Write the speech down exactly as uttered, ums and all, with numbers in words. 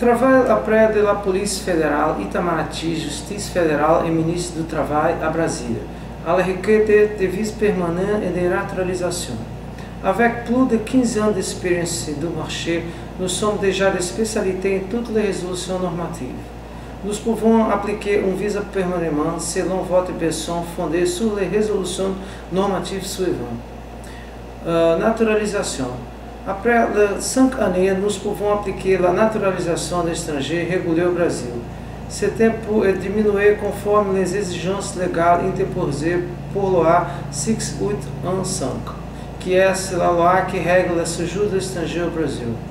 Travail après de la Police fédérale, Itamaraty, Justiça Federal et ministre du Travail à Brasília, à la requête de vice permanent et de naturalisation. Avec plus de quinze ans d'expérience du marché, nous sommes déjà des spécialités em toutes les résolutions normatives. Nous pouvons appliquer un visa permanent selon votre besoin fondé sur les résolutions normatives suivantes. Uh, naturalisation. Après les cinq années, nous pouvons appliquer la naturalisation d'étrangers réguliers au Brasil. Ce tempo est diminué conforme les exigences légales interposées por loi six mil oitocentos quinze, que é a lei que regula o séjour do estrangeiro ao Brasil.